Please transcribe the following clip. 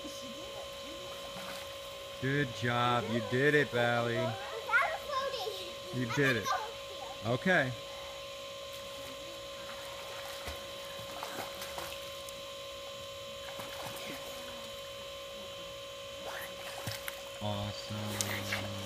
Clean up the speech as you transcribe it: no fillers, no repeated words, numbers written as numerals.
Good job. You did it, Valley. You did it. Okay. Awesome.